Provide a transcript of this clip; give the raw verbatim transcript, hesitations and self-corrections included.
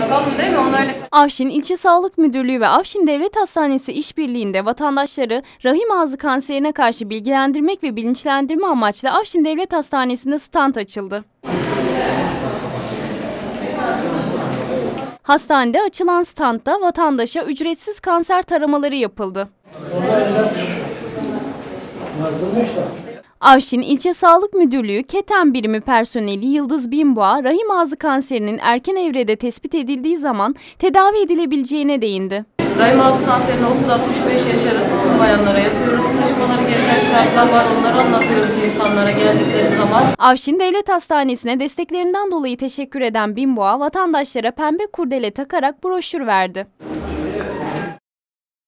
Bakalım değil mi? Onlarla... Afşin İlçe Sağlık Müdürlüğü ve Afşin Devlet Hastanesi işbirliğinde vatandaşları rahim ağzı kanserine karşı bilgilendirmek ve bilinçlendirme amaçlı Afşin Devlet Hastanesi'nde stand açıldı. Hastanede açılan standta vatandaşa ücretsiz kanser taramaları yapıldı. Afşin İlçe Sağlık Müdürlüğü Keten Birimi personeli Yıldız Binboğa, rahim ağzı kanserinin erken evrede tespit edildiği zaman tedavi edilebileceğine değindi. Rahim ağzı kanserini otuz altmış beş yaş arası tüm bayanlara yapıyoruz. Taşımaları gereken şartlar var, onları anlatıyoruz insanlara geldikleri zaman. Afşin Devlet Hastanesi'ne desteklerinden dolayı teşekkür eden Binboğa, vatandaşlara pembe kurdele takarak broşür verdi.